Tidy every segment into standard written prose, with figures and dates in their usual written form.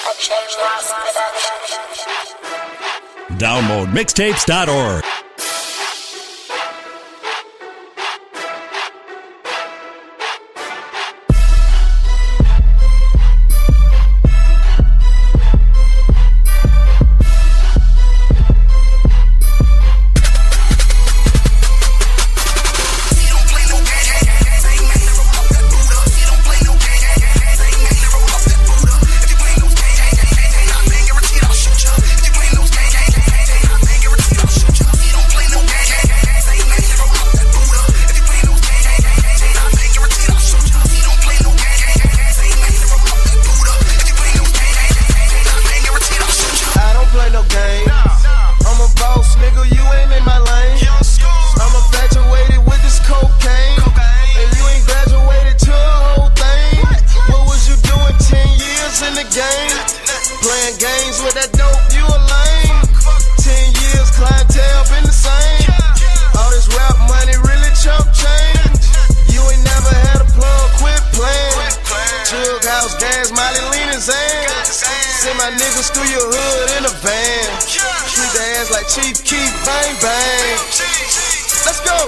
Download mixtapes.org. Playing games with that dope, you a lame. 10 years, clientele been the same. All this rap money really chump change. You ain't never had a plug, quit playing. Jug house, gas, Molly, lean his ass. Send my niggas through your hood in a van. Treat the ass like Chief Keef, bang bang. Let's go.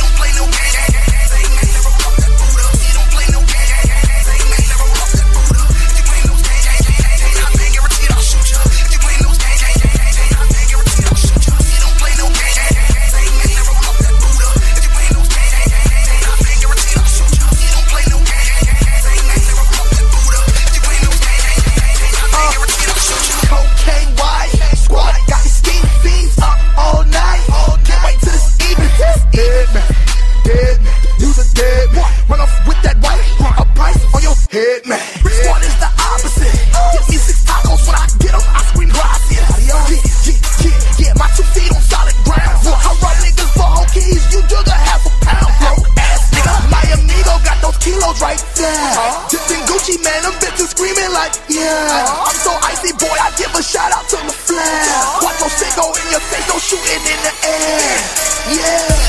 I'm so icy, boy, I give a shout out to the flag. Watch your shit go in your face, don't shoot it in the air. Yeah.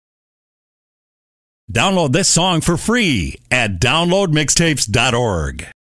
Download this song for free at downloadmixtapes.org.